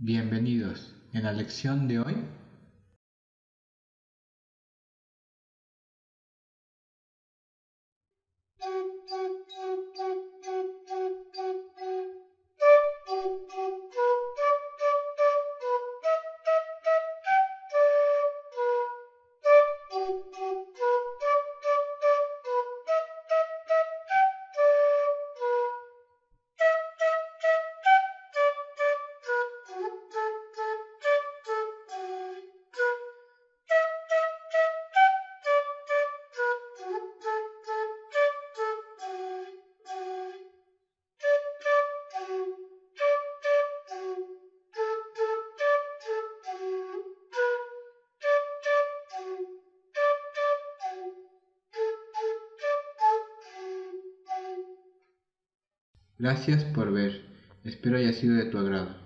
Bienvenidos. En la lección de hoy gracias por ver. Espero haya sido de tu agrado.